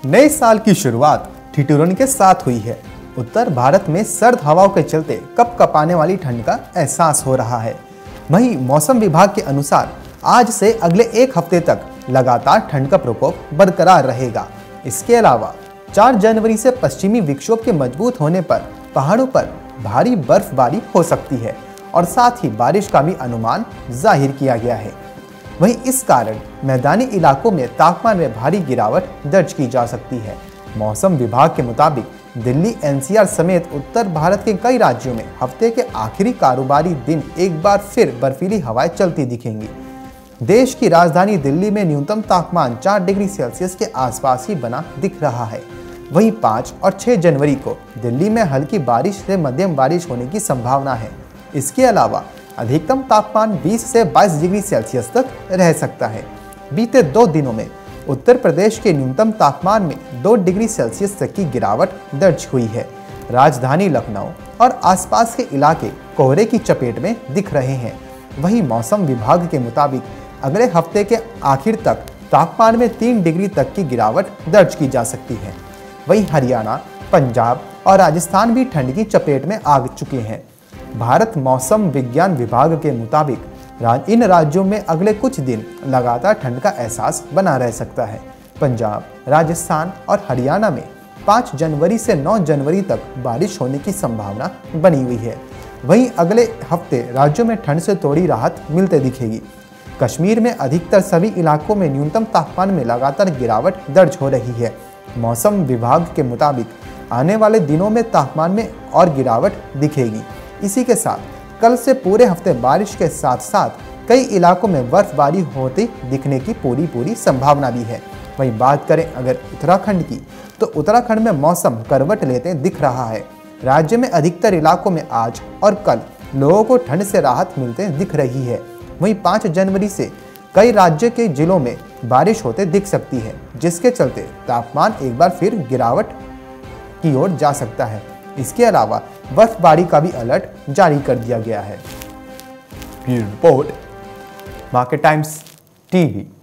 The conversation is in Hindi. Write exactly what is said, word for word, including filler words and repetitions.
नए साल की शुरुआत ठिठुरन के साथ हुई है। उत्तर भारत में सर्द हवाओं के चलते कप कपाने वाली ठंड का एहसास हो रहा है। वहीं मौसम विभाग के अनुसार आज से अगले एक हफ्ते तक लगातार ठंड का प्रकोप बरकरार रहेगा। इसके अलावा चार जनवरी से पश्चिमी विक्षोभ के मजबूत होने पर पहाड़ों पर भारी बर्फबारी हो सकती है और साथ ही बारिश का भी अनुमान जाहिर किया गया है। वहीं इस कारण मैदानी इलाकों में तापमान में भारी गिरावट दर्ज की जा सकती है। मौसम विभाग के मुताबिक दिल्ली, एन सी आर समेत उत्तर भारत के कई राज्यों में हफ्ते के आखिरी कारोबारी दिन एक बार फिर बर्फीली हवाएं चलती दिखेंगी। देश की राजधानी दिल्ली में न्यूनतम तापमान चार डिग्री सेल्सियस के आसपास ही बना दिख रहा है। वहीं पाँच और छह जनवरी को दिल्ली में हल्की बारिश से मध्यम बारिश होने की संभावना है। इसके अलावा अधिकतम तापमान बीस से बाईस डिग्री सेल्सियस तक रह सकता है। बीते दो दिनों में उत्तर प्रदेश के न्यूनतम तापमान में दो डिग्री सेल्सियस तक की गिरावट दर्ज हुई है। राजधानी लखनऊ और आसपास के इलाके कोहरे की चपेट में दिख रहे हैं। वहीं मौसम विभाग के मुताबिक अगले हफ्ते के आखिर तक तापमान में तीन डिग्री तक की गिरावट दर्ज की जा सकती है। वहीं हरियाणा, पंजाब और राजस्थान भी ठंड की चपेट में आ चुके हैं। भारत मौसम विज्ञान विभाग के मुताबिक इन राज्यों में अगले कुछ दिन लगातार ठंड का एहसास बना रह सकता है। पंजाब, राजस्थान और हरियाणा में पाँच जनवरी से नौ जनवरी तक बारिश होने की संभावना बनी हुई है। वहीं अगले हफ्ते राज्यों में ठंड से थोड़ी राहत मिलते दिखेगी। कश्मीर में अधिकतर सभी इलाकों में न्यूनतम तापमान में लगातार गिरावट दर्ज हो रही है। मौसम विभाग के मुताबिक आने वाले दिनों में तापमान में और गिरावट दिखेगी। इसी के साथ कल से पूरे हफ्ते बारिश के साथ साथ कई इलाकों में बर्फबारी होती दिखने की पूरी पूरी संभावना भी है। वहीं बात करें अगर उत्तराखंड की, तो उत्तराखंड में मौसम करवट लेते दिख रहा है। राज्य में अधिकतर इलाकों में आज और कल लोगों को ठंड से राहत मिलते दिख रही है। वहीं पाँच जनवरी से कई राज्य के जिलों में बारिश होते दिख सकती है, जिसके चलते तापमान एक बार फिर गिरावट की ओर जा सकता है। इसके अलावा बर्फबारी का भी अलर्ट जारी कर दिया गया है। Report Market Times TV.